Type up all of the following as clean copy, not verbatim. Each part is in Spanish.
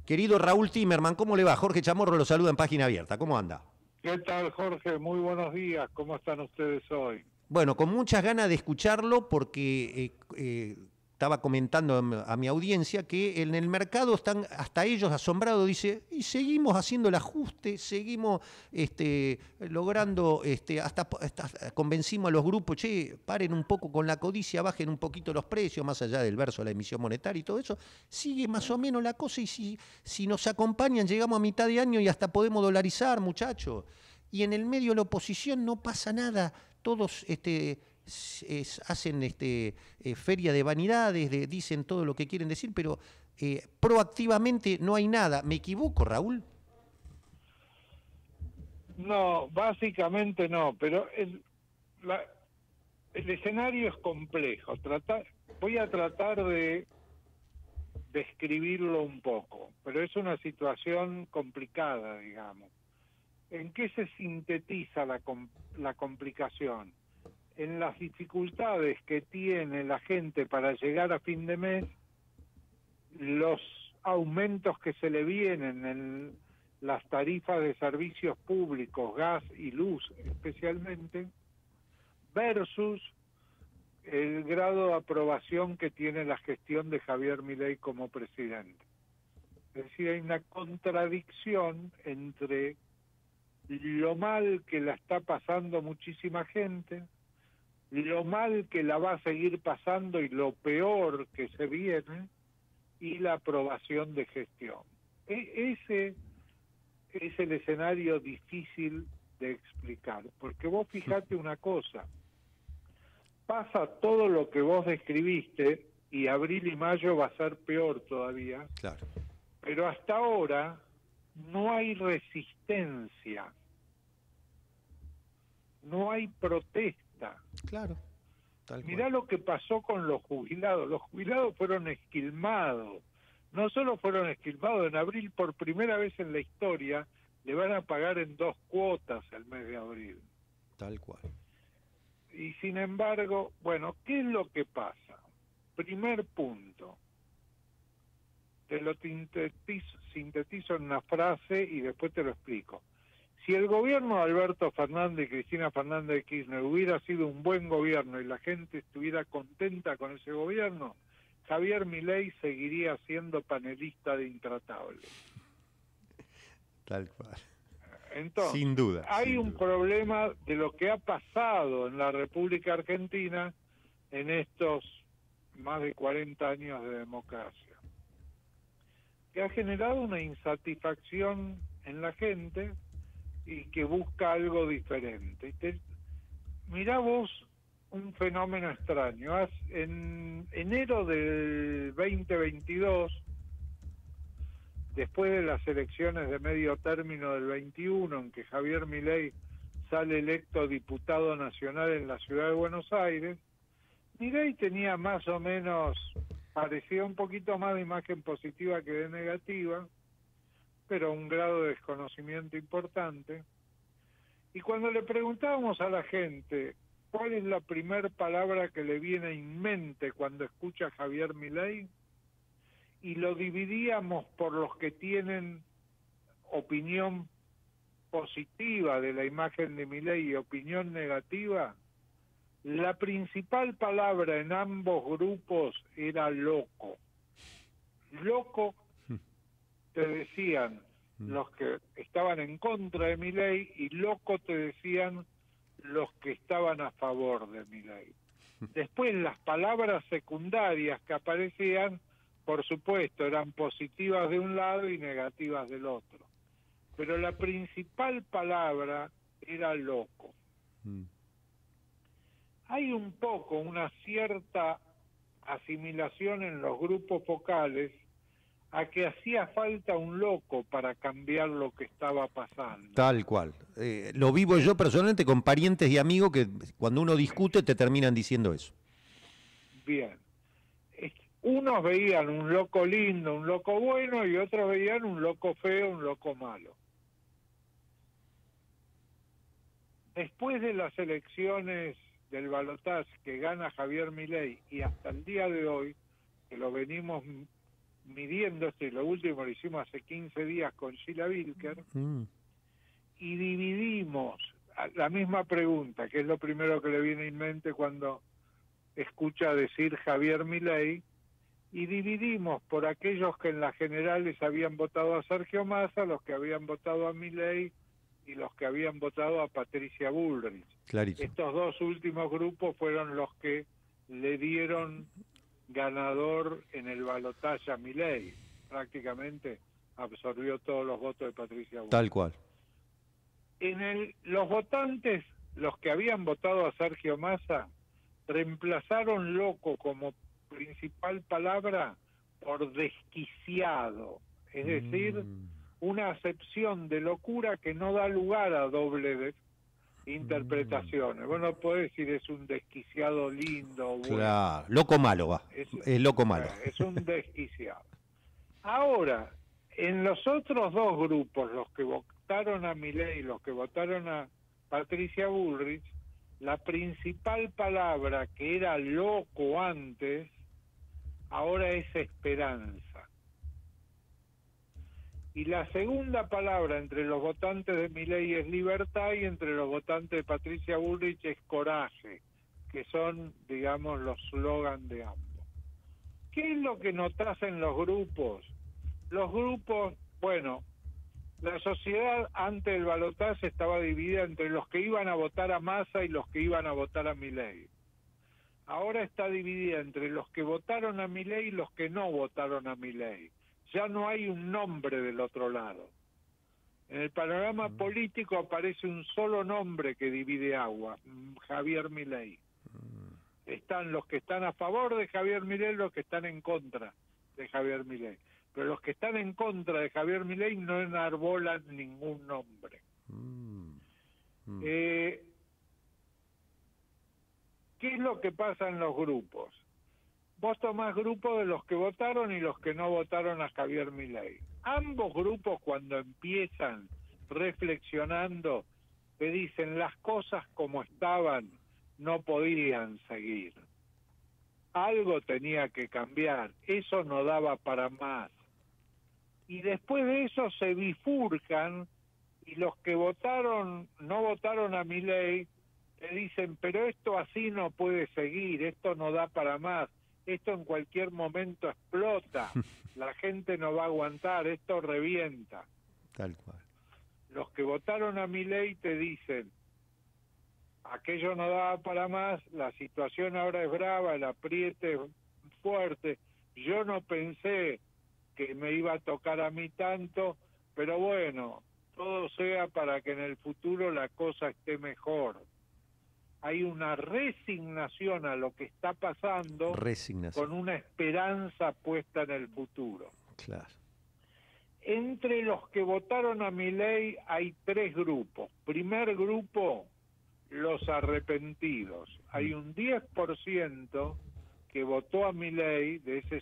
Querido Raúl Timerman, ¿cómo le va? Jorge Chamorro lo saluda en Página Abierta. ¿Cómo anda? ¿Qué tal, Jorge? Muy buenos días. ¿Cómo están ustedes hoy? Bueno, con muchas ganas de escucharlo porque estaba comentando a mi audiencia que en el mercado están hasta ellos asombrados, dice, y seguimos haciendo el ajuste, seguimos logrando, hasta convencimos a los grupos, che, paren un poco con la codicia, bajen un poquito los precios, más allá del verso de la emisión monetaria y todo eso, sigue más o menos la cosa y si nos acompañan llegamos a mitad de año y hasta podemos dolarizar, muchachos. Y en el medio de la oposición no pasa nada, todos hacen feria de vanidades, dicen todo lo que quieren decir, pero proactivamente no hay nada. ¿Me equivoco, Raúl? No, básicamente no, pero el escenario es complejo. Voy a tratar de describirlo un poco, pero es una situación complicada, digamos. ¿En qué se sintetiza la complicación? En las dificultades que tiene la gente para llegar a fin de mes, los aumentos que se le vienen en las tarifas de servicios públicos, gas y luz especialmente, versus el grado de aprobación que tiene la gestión de Javier Milei como presidente. Es decir, hay una contradicción entre lo mal que la está pasando muchísima gente, lo mal que la va a seguir pasando y lo peor que se viene, y la aprobación de gestión. Ese es el escenario difícil de explicar, porque vos fijate una cosa, pasa todo lo que vos describiste, y abril y mayo va a ser peor todavía, Claro. pero hasta ahora no hay resistencia, no hay protesta. Claro, tal cual. Mirá lo que pasó con los jubilados fueron esquilmados, no solo fueron esquilmados, en abril por primera vez en la historia le van a pagar en 2 cuotas el mes de abril. Tal cual. Y sin embargo, bueno, ¿qué es lo que pasa? Primer punto, te lo sintetizo en una frase y después te lo explico. Si el gobierno de Alberto Fernández y Cristina Fernández de Kirchner hubiera sido un buen gobierno y la gente estuviera contenta con ese gobierno, Javier Milei seguiría siendo panelista de Intratable. Tal cual. Entonces, Sin duda. hay sin un duda. problema de lo que ha pasado en la República Argentina en estos más de 40 años de democracia, que ha generado una insatisfacción en la gente y que busca algo diferente. Mirá vos un fenómeno extraño. En enero del 2022, después de las elecciones de medio término del 21, en que Javier Milei sale electo diputado nacional en la ciudad de Buenos Aires, Milei tenía más o menos, parecía un poquito más de imagen positiva que de negativa, pero un grado de desconocimiento importante. Y cuando le preguntábamos a la gente cuál es la primer palabra que le viene en mente cuando escucha a Javier Milei, y lo dividíamos por los que tienen opinión positiva de la imagen de Milei y opinión negativa, la principal palabra en ambos grupos era loco. Loco, te decían los que estaban en contra de Milei, y loco te decían los que estaban a favor de Milei. Después las palabras secundarias que aparecían, por supuesto, eran positivas de un lado y negativas del otro. Pero la principal palabra era loco. Hay un poco una cierta asimilación en los grupos focales a que hacía falta un loco para cambiar lo que estaba pasando. Tal cual. Lo vivo yo personalmente con parientes y amigos que cuando uno discute te terminan diciendo eso. Bien. Unos veían un loco lindo, un loco bueno, y otros veían un loco feo, un loco malo. Después de las elecciones del balotaje que gana Javier Milei, y hasta el día de hoy, que lo venimos midiendo esto, y lo último lo hicimos hace 15 días con Sheila Wilker, y dividimos la misma pregunta, que es lo primero que le viene en mente cuando escucha decir Javier Milei, y dividimos por aquellos que en las generales habían votado a Sergio Massa, los que habían votado a Milei y los que habían votado a Patricia Bullrich. Clarito. Estos dos últimos grupos fueron los que le dieron ganador en el balotaje a Milei. Prácticamente absorbió todos los votos de Patricia Bullrich. Tal cual. Los votantes, los que habían votado a Sergio Massa, reemplazaron loco como principal palabra por desquiciado, es decir, una acepción de locura que no da lugar a doble interpretaciones. Vos no podés decir es un desquiciado lindo. Bueno. Claro, loco malo va, es loco malo. Es un desquiciado. Ahora, en los otros dos grupos, los que votaron a Milei y los que votaron a Patricia Bullrich, la principal palabra que era loco antes, ahora es esperanza. Y la segunda palabra entre los votantes de Milei es libertad y entre los votantes de Patricia Bullrich es coraje, que son, digamos, los slogans de ambos. ¿Qué es lo que notas en los grupos? Los grupos, bueno, la sociedad antes del balotaje estaba dividida entre los que iban a votar a Massa y los que iban a votar a Milei. Ahora está dividida entre los que votaron a Milei y los que no votaron a Milei. Ya no hay un nombre del otro lado. En el panorama político aparece un solo nombre que divide agua, Javier Milei. Están los que están a favor de Javier Milei y los que están en contra de Javier Milei. Pero los que están en contra de Javier Milei no enarbolan ningún nombre. ¿Qué es lo que pasa en los grupos? Vos tomás grupos de los que votaron y los que no votaron a Javier Milei. Ambos grupos, cuando empiezan reflexionando, te dicen las cosas como estaban no podían seguir. Algo tenía que cambiar, eso no daba para más. Y después de eso se bifurcan y los que no votaron a Milei, te dicen, pero esto así no puede seguir, esto no da para más, esto en cualquier momento explota, la gente no va a aguantar, esto revienta. Tal cual. Los que votaron a Milei te dicen, aquello no daba para más, la situación ahora es brava, el apriete es fuerte, yo no pensé que me iba a tocar a mí tanto, pero bueno, todo sea para que en el futuro la cosa esté mejor. Hay una resignación a lo que está pasando, con una esperanza puesta en el futuro. Claro. Entre los que votaron a Milei hay tres grupos. Primer grupo, los arrepentidos. Hay un 10% que votó a Milei, de ese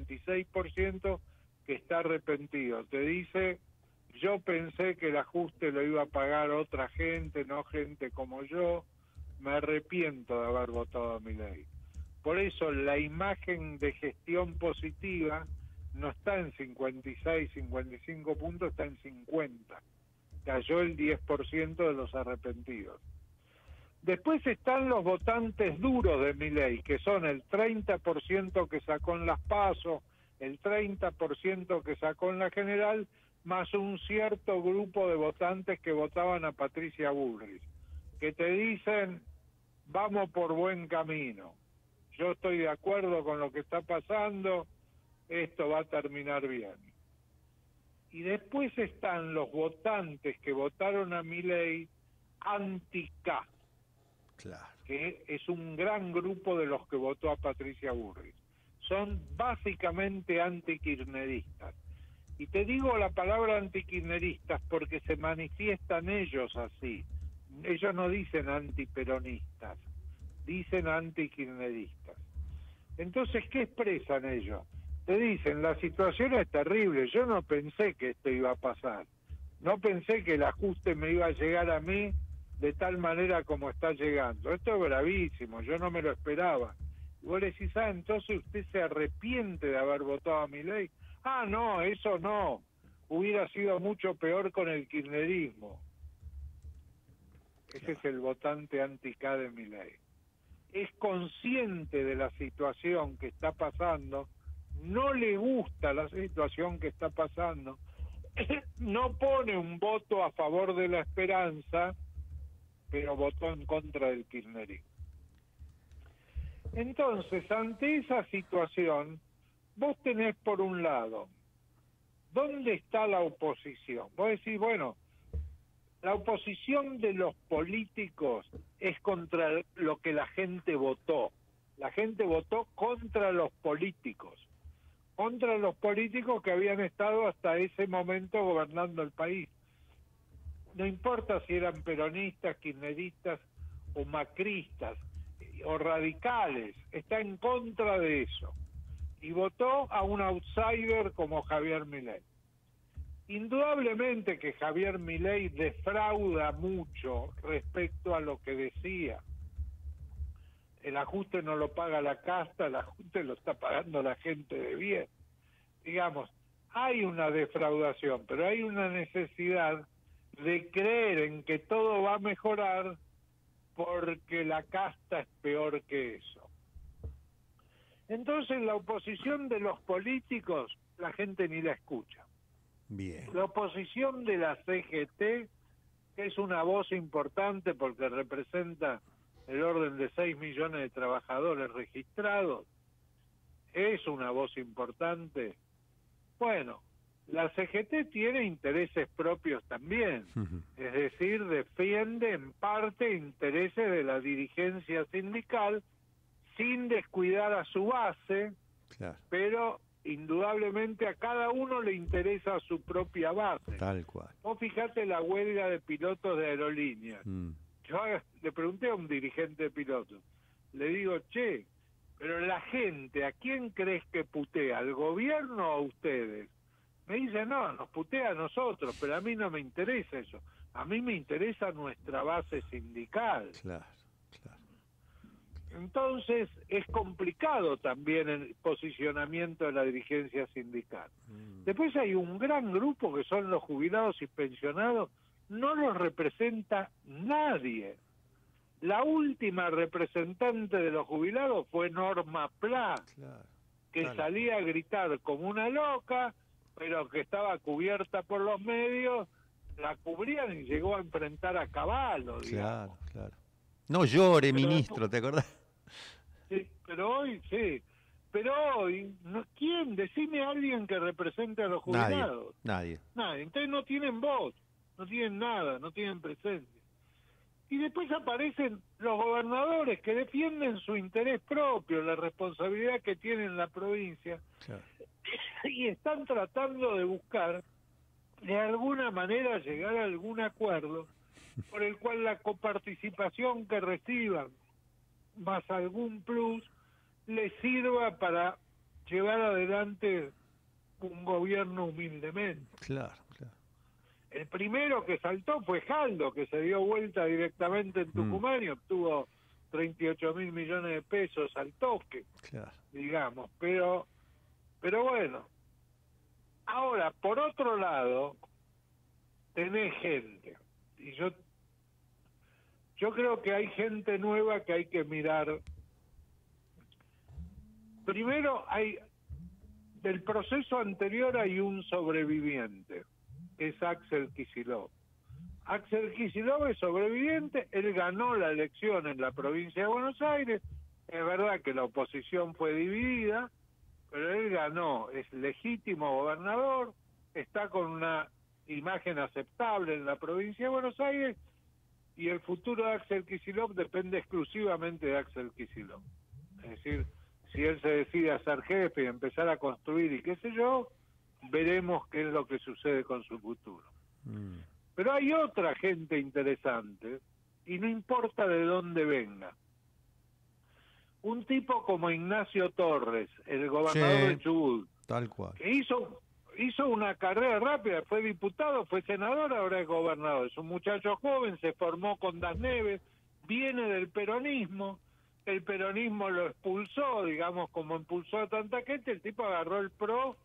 56% que está arrepentido. Te dice, yo pensé que el ajuste lo iba a pagar otra gente, no gente como yo. Me arrepiento de haber votado a Milei. Por eso la imagen de gestión positiva no está en 56, 55 puntos, está en 50. Cayó el 10% de los arrepentidos. Después están los votantes duros de Milei, que son el 30% que sacó en las PASO, el 30% que sacó en la general, más un cierto grupo de votantes que votaban a Patricia Bullrich, que te dicen, vamos por buen camino, yo estoy de acuerdo con lo que está pasando, esto va a terminar bien. Y después están los votantes que votaron a Milei anti-K, claro, que es un gran grupo de los que votó a Patricia Bullrich. Son básicamente antikirchneristas. Y te digo la palabra antikirchneristas porque se manifiestan ellos así. Ellos no dicen antiperonistas, dicen antikirchneristas. Entonces, ¿qué expresan ellos? Te dicen, la situación es terrible, yo no pensé que esto iba a pasar. No pensé que el ajuste me iba a llegar a mí de tal manera como está llegando. Esto es bravísimo, yo no me lo esperaba. Y vos le decís, entonces usted se arrepiente de haber votado a Milei. Ah, no, eso no. Hubiera sido mucho peor con el kirchnerismo. Ese es el votante anti-K de Milei. Es consciente de la situación que está pasando, no le gusta la situación que está pasando, no pone un voto a favor de la esperanza, pero votó en contra del kirchnerismo. Entonces, ante esa situación, vos tenés por un lado, ¿dónde está la oposición? Vos decís, bueno, la oposición de los políticos es contra lo que la gente votó. La gente votó contra los políticos que habían estado hasta ese momento gobernando el país. No importa si eran peronistas, kirchneristas o macristas o radicales, está en contra de eso. Y votó a un outsider como Javier Milei. Indudablemente que Javier Milei defrauda mucho respecto a lo que decía. El ajuste no lo paga la casta, el ajuste lo está pagando la gente de bien. Digamos, hay una defraudación, pero hay una necesidad de creer en que todo va a mejorar porque la casta es peor que eso. Entonces la oposición de los políticos, la gente ni la escucha. Bien. La oposición de la CGT, que es una voz importante porque representa el orden de 6 millones de trabajadores registrados, es una voz importante. Bueno, la CGT tiene intereses propios también, es decir, defiende en parte intereses de la dirigencia sindical sin descuidar a su base, Claro. pero indudablemente a cada uno le interesa su propia base. Tal cual. Vos fijate la huelga de pilotos de aerolíneas. Yo le pregunté a un dirigente de pilotos, le digo, che, pero la gente, ¿a quién crees que putea? ¿Al gobierno o a ustedes? Me dice, no, nos putea a nosotros, pero a mí no me interesa eso. A mí me interesa nuestra base sindical. Claro, claro. Entonces es complicado también el posicionamiento de la dirigencia sindical. Después hay un gran grupo que son los jubilados y pensionados, no los representa nadie. La última representante de los jubilados fue Norma Pla, Claro. que salía a gritar como una loca, pero que estaba cubierta por los medios, la cubrían y llegó a enfrentar a Cavallo, digamos. Claro, claro. No llore, Pero ministro, ¿te acordás? Sí, pero hoy, no, ¿quién? Decime a alguien que represente a los jubilados. Nadie. Nadie. Entonces no tienen voz, no tienen nada, no tienen presencia. Y después aparecen los gobernadores que defienden su interés propio, la responsabilidad que tienen en la provincia, Claro. y están tratando de buscar, de alguna manera, llegar a algún acuerdo por el cual la coparticipación que reciban, más algún plus, les sirva para llevar adelante un gobierno humildemente. Claro, claro. El primero que saltó fue Jaldo, que se dio vuelta directamente en Tucumán y obtuvo 38.000 millones de pesos al toque, Claro. digamos. Pero bueno, ahora, por otro lado, tenés gente. Y yo creo que hay gente nueva que hay que mirar. Primero, del proceso anterior hay un sobreviviente, que es Axel Kicillof. Axel Kicillof es sobreviviente, él ganó la elección en la provincia de Buenos Aires, es verdad que la oposición fue dividida, pero él ganó, es legítimo gobernador, está con una imagen aceptable en la provincia de Buenos Aires, y el futuro de Axel Kicillof depende exclusivamente de Axel Kicillof. Es decir, si él se decide a ser jefe y empezar a construir y qué sé yo, veremos qué es lo que sucede con su futuro. Pero hay otra gente interesante, y no importa de dónde venga. Un tipo como Ignacio Torres, el gobernador de Chubut, tal cual, que hizo una carrera rápida, fue diputado, fue senador, ahora es gobernador. Es un muchacho joven, se formó con Das Neves, viene del peronismo, el peronismo lo expulsó, digamos, como impulsó a tanta gente, el tipo agarró el PRO,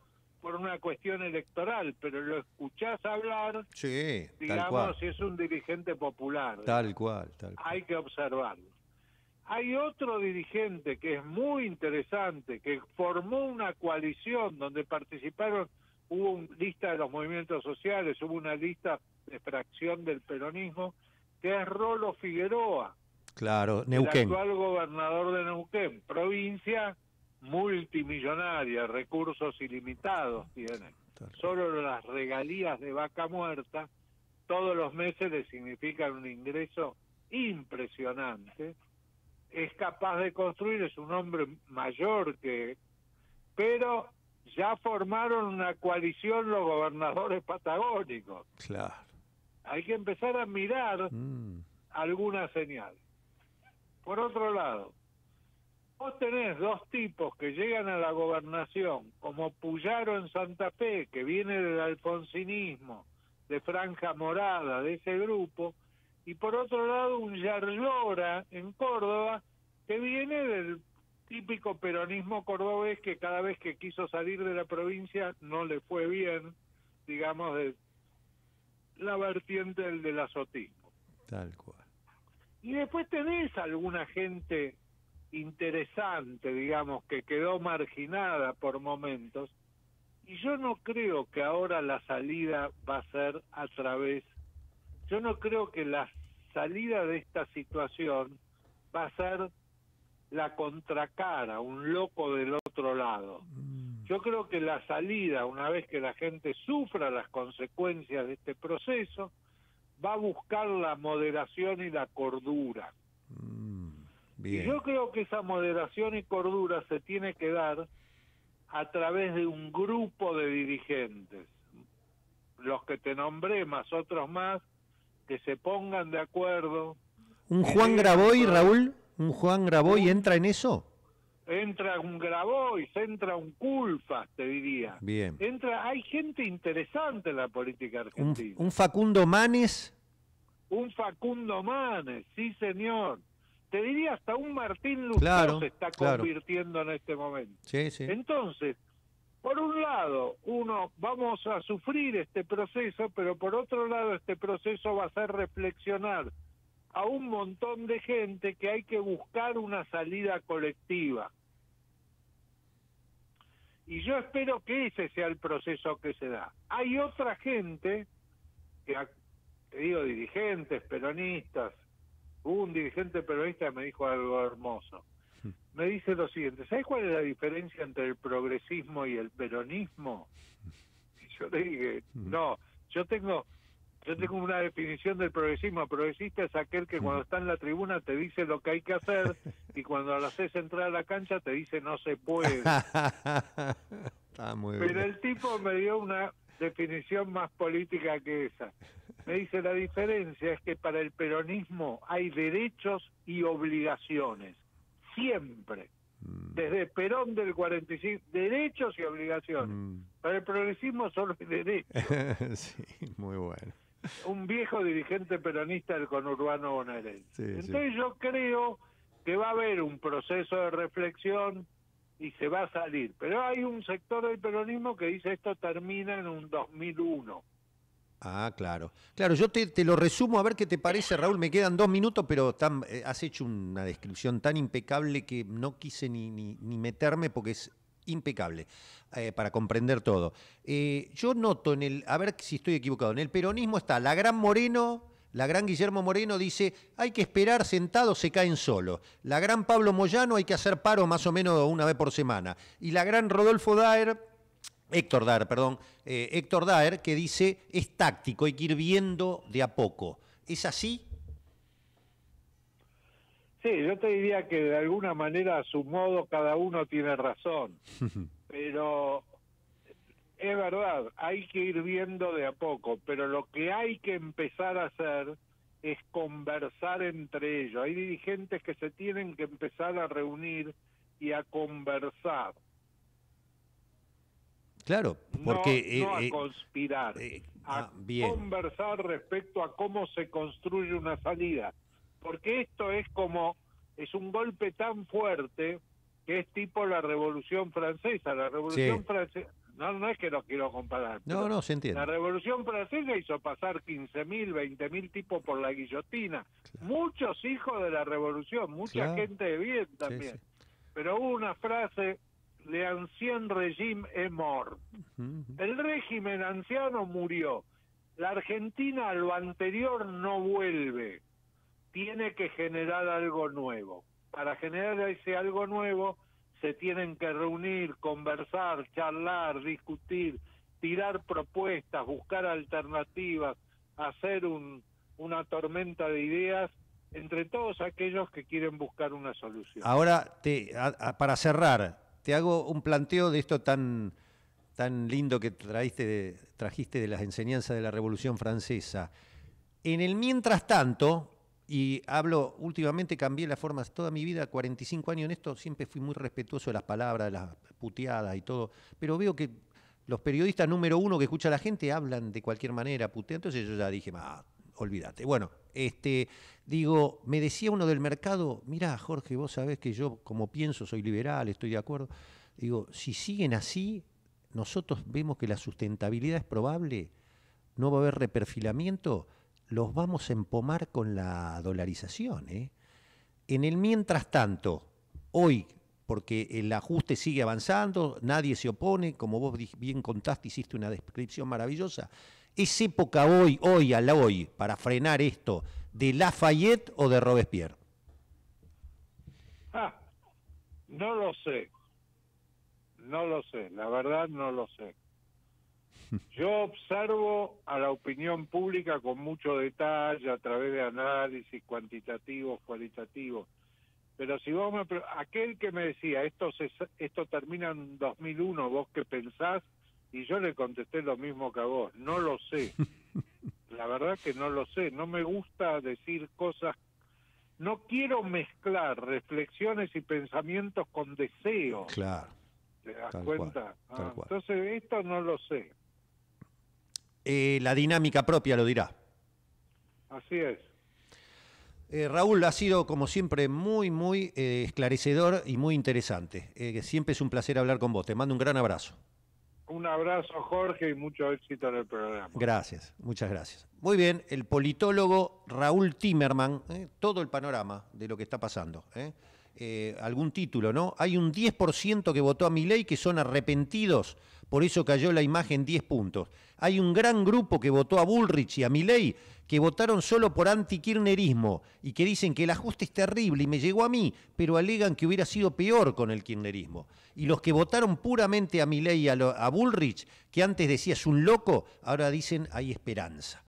por una cuestión electoral, pero lo escuchás hablar, Sí, tal digamos, cual. si es un dirigente popular. Tal cual, tal cual. Hay que observarlo. Hay otro dirigente que es muy interesante, que formó una coalición donde participaron, hubo una lista de los movimientos sociales, hubo una lista de fracción del peronismo, que es Rolo Figueroa, Claro, el Neuquén. actual gobernador de Neuquén, provincia multimillonaria, recursos ilimitados tiene. Tal cual. Solo las regalías de Vaca Muerta todos los meses le significan un ingreso impresionante. Es capaz de construir, es un hombre mayor que... Pero ya formaron una coalición los gobernadores patagónicos. Claro. Hay que empezar a mirar alguna señal. Por otro lado, vos tenés dos tipos que llegan a la gobernación, como Puyaro en Santa Fe, que viene del alfonsinismo, de Franja Morada, de ese grupo, y por otro lado un Yarlora en Córdoba, que viene del típico peronismo cordobés, que cada vez que quiso salir de la provincia no le fue bien, digamos, de la vertiente del del azotismo. Tal cual. Y después tenés alguna gente interesante, digamos, que quedó marginada por momentos, y yo no creo que ahora la salida va a ser a través, yo no creo que la salida de esta situación va a ser la contracara, un loco del otro lado. Yo creo que la salida, una vez que la gente sufra las consecuencias de este proceso, va a buscar la moderación y la cordura. Bien. Y yo creo que esa moderación y cordura se tiene que dar a través de un grupo de dirigentes, los que te nombré, más otros más, que se pongan de acuerdo. ¿Un Juan Graboy, Raúl? ¿Un Juan Graboy entra en eso? Entra un Grabois, entra un Culfas, te diría. Bien. Hay gente interesante en la política argentina. ¿Un Facundo Manes? Un Facundo Manes, sí señor. Te diría hasta un Martín Lustó se está convirtiendo en este momento. Sí, sí. Entonces, por un lado, vamos a sufrir este proceso, pero por otro lado este proceso va a hacer reflexionar a un montón de gente que hay que buscar una salida colectiva. Y yo espero que ese sea el proceso que se da. Hay otra gente, te digo, dirigentes, peronistas. Hubo un dirigente peronista que me dijo algo hermoso. Me dice lo siguiente: ¿sabes cuál es la diferencia entre el progresismo y el peronismo? Y yo le dije, no, yo tengo una definición del progresismo. El progresista es aquel que cuando está en la tribuna te dice lo que hay que hacer y cuando lo haces entrar a la cancha te dice no se puede. Está muy bien. Pero el tipo me dio una definición más política que esa. Me dice, la diferencia es que para el peronismo hay derechos y obligaciones. Siempre. Desde Perón del 45, derechos y obligaciones. Para el progresismo solo hay derechos. Sí, muy bueno. Un viejo dirigente peronista del conurbano bonaerense. Sí, Entonces sí. yo creo que va a haber un proceso de reflexión y se va a salir. Pero hay un sector del peronismo que dice esto termina en un 2001. Ah, claro. Claro, yo te lo resumo a ver qué te parece, Raúl. Me quedan 2 minutos, pero has hecho una descripción tan impecable que no quise ni meterme porque es impecable para comprender todo. Yo noto a ver si estoy equivocado, en el peronismo está la gran Guillermo Moreno dice, hay que esperar sentado, se caen solos. La gran Pablo Moyano, hay que hacer paro más o menos una vez por semana. Y la gran Héctor Daer, que dice, es táctico, hay que ir viendo de a poco. ¿Es así? Sí, yo te diría que de alguna manera a su modo cada uno tiene razón, pero es verdad, hay que ir viendo de a poco, pero lo que hay que empezar a hacer es conversar entre ellos. Hay dirigentes que se tienen que empezar a reunir y a conversar. Claro, porque... No a conspirar, a conversar respecto a cómo se construye una salida. Porque esto es un golpe tan fuerte que es tipo la Revolución Francesa. La Revolución Francesa no es que lo quiero comparar. No, no, se entiende. La Revolución Francesa hizo pasar 15.000, 20.000 tipos por la guillotina. Claro. Muchos hijos de la Revolución, mucha gente de bien también. Sí, sí. Pero hubo una frase, le ancien régime est mort. El régimen anciano murió. La Argentina a lo anterior no vuelve. Tiene que generar algo nuevo. Para generar ese algo nuevo se tienen que reunir, conversar, charlar, discutir, tirar propuestas, buscar alternativas, hacer una tormenta de ideas entre todos aquellos que quieren buscar una solución. Ahora, para cerrar, te hago un planteo de esto tan lindo que trajiste de las enseñanzas de la Revolución Francesa. En el mientras tanto, y hablo, últimamente cambié la forma, toda mi vida, 45 años en esto, siempre fui muy respetuoso de las palabras, de las puteadas y todo, pero veo que los periodistas número uno que escucha a la gente hablan de cualquier manera, putea, entonces yo ya dije, olvídate. Bueno, digo, me decía uno del mercado, mirá, Jorge, vos sabés que yo como pienso soy liberal, estoy de acuerdo. Digo, si siguen así, nosotros vemos que la sustentabilidad es probable, no va a haber reperfilamiento, los vamos a empomar con la dolarización. En el mientras tanto, hoy, porque el ajuste sigue avanzando, nadie se opone, como vos bien contaste, hiciste una descripción maravillosa, ¿es época hoy, para frenar esto, de Lafayette o de Robespierre? No lo sé. No lo sé, la verdad no lo sé. Yo observo a la opinión pública con mucho detalle a través de análisis cuantitativos, cualitativos. Pero si vos aquel que me decía, esto termina en 2001, ¿vos qué pensás? Y yo le contesté lo mismo que a vos, no lo sé. La verdad que no lo sé, no me gusta decir cosas, no quiero mezclar reflexiones y pensamientos con deseos. Claro. ¿Te das cuenta? Entonces esto no lo sé. La dinámica propia lo dirá. Así es. Raúl, ha sido como siempre muy esclarecedor y muy interesante. Siempre es un placer hablar con vos. Te mando un gran abrazo. Un abrazo, Jorge, y mucho éxito en el programa. Gracias, muchas gracias. Muy bien, el politólogo Raúl Timerman, todo el panorama de lo que está pasando. Algún título, ¿no? Hay un 10% que votó a Milei que son arrepentidos, por eso cayó la imagen 10 puntos. Hay un gran grupo que votó a Bullrich y a Milei que votaron solo por antikirchnerismo y que dicen que el ajuste es terrible y me llegó a mí, pero alegan que hubiera sido peor con el kirchnerismo. Y los que votaron puramente a Milei y a Bullrich, que antes decías un loco, ahora dicen hay esperanza.